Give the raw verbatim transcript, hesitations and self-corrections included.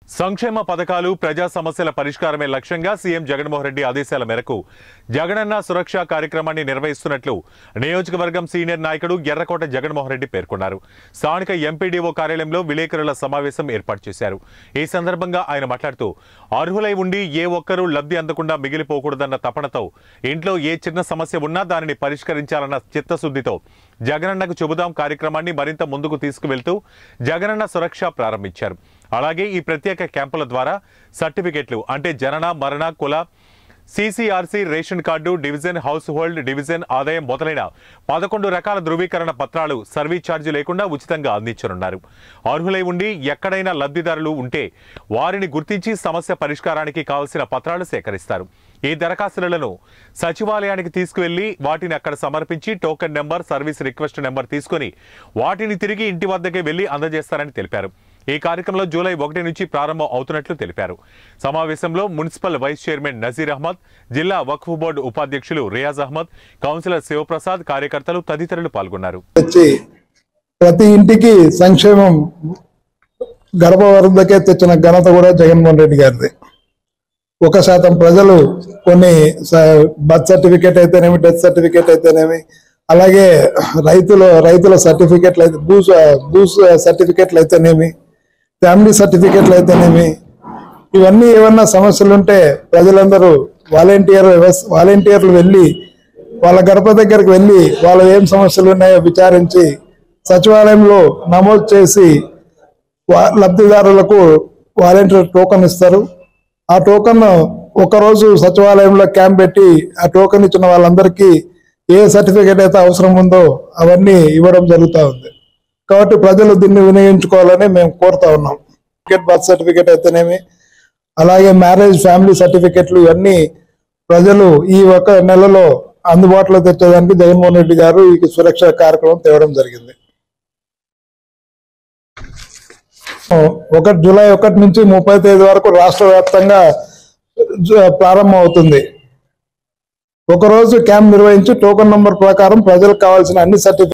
సంక్షేమ పథకాలు ప్రజా సమస్యల పరిష్కారమే లక్ష్యంగా సీఎం జగన్మోహన్ రెడ్డి ఆదేశాల మేరకు జగనన్న సురక్ష కార్యక్రమాన్ని నిర్వహిస్తున్నట్లు నియోజకవర్గం సీనియర్ నాయకుడు ఎర్రకోట జగన్మోహన్ రెడ్డి పేర్కొన్నారు. స్థానిక ఎంపీడీఓ కార్యాలయంలో విలేకరుల సమావేశం ఏర్పాటు చేశారు. ఈ సందర్భంగా ఆయన మాట్లాడుతూ అర్హులై ఉండి ఏ ఒక్కరూ లబ్ధి అందకుండా మిగిలిపోకూడదన్న తపనతో ఇంట్లో ఏ చిన్న సమస్య ఉన్నా దానిని పరిష్కరించాలన్న చిత్తశుద్ధితో జగనన్నకు చెబుదాం కార్యక్రమాన్ని మరింత ముందుకు తీసుకువెళ్తూ జగనన్న సురక్ష ప్రారంభించారు. అలాగే ఈ ప్రత్యేక క్యాంపుల ద్వారా సర్టిఫికెట్లు అంటే జనన, మరణ, కుల, CCRC, ration card, division, house hold division, ఆదాయం మొదలైన పదకొండు రకాల ధృవీకరణ పత్రాలు సర్వీస్ ఛార్జీ లేకుండా ఉచితంగా అందించనున్నారు. అర్హులై ఉండి ఎక్కడైనా లబ్ధిదారులు ఉంటే వారిని గుర్తించి సమస్య పరిష్కారానికి కావలసిన పత్రాలు సేకరిస్తారు. ఈ దరఖాస్తులను సచివాలయానికి తీసుకువెళ్లి వాటిని అక్కడ సమర్పించి token number, service request number తీసుకుని వాటిని తిరిగి ఇంటి వద్దకే వెళ్లి అందజేస్తారని తెలిపారు. ఈ కార్యక్రమంలో జూలై ఒకటి నుంచి ప్రారంభం అవుతున్నట్లు తెలిపారు. సమావేశంలో municipal vice chairman Nazeer Ahmed, జిల్లా వక్ఫ్ బోర్డు ఉపాధ్యక్షులు రియాజ్ అహ్మద్, కౌన్సిలర్ శివప్రసాద్, కార్యకర్తలు తదితరులు పాల్గొన్నారు. ప్రతి ఇంటికి సంక్షేమం గర్భ వరదకే తెచ్చిన ఘనత కూడా జగన్మోహన్ రెడ్డి గారిది. ఒక శాతం ప్రజలు కొన్ని బర్త్ సర్టిఫికేట్ అయితేనేమి, డెత్ సర్టిఫికేట్ అయితేనేమి, అలాగే రైతుల రైతుల సర్టిఫికేట్లు అయితే భూ భూ సర్టిఫికేట్లు అయితేనేమి, ఫ్యామిలీ సర్టిఫికేట్లు అయితేనేమి, ఇవన్నీ ఏమన్నా సమస్యలు ఉంటే ప్రజలందరూ వాలంటీర్ వాలంటీర్లు వెళ్ళి వాళ్ళ గడప దగ్గరికి వెళ్ళి వాళ్ళ ఏం సమస్యలు ఉన్నాయో విచారించి సచివాలయంలో నమోదు చేసి లబ్ధిదారులకు వాలంటీర్ టోకన్ ఇస్తారు. ఆ టోకన్ ఒకరోజు సచివాలయంలో క్యాంప్ పెట్టి ఆ టోకన్ ఇచ్చిన వాళ్ళందరికీ ఏ సర్టిఫికేట్ అయితే అవసరం ఉందో అవన్నీ ఇవ్వడం జరుగుతూ ఉంది. కాబట్టి ప్రజలు దీన్ని వినియోగించుకోవాలని మేము కోరుతా ఉన్నాం. బర్త్ సర్టిఫికేట్ అయితేనేమి, అలాగే మ్యారేజ్, ఫ్యామిలీ సర్టిఫికేట్లు ఇవన్నీ ప్రజలు ఈ ఒక నెలలో అందుబాటులో తెచ్చేదానికి జగన్మోహన్ రెడ్డి గారు ఈ సురక్ష కార్యక్రమం తేవడం జరిగింది. ఒకటి జూలై ఒకటి నుంచి ముప్పై తేదీ వరకు రాష్ట్ర వ్యాప్తంగా ప్రారంభం అవుతుంది. ఒకరోజు క్యాంప్ నిర్వహించి టోకన్ నంబర్ ప్రకారం ప్రజలకు కావాల్సిన అన్ని సర్టిఫికేట్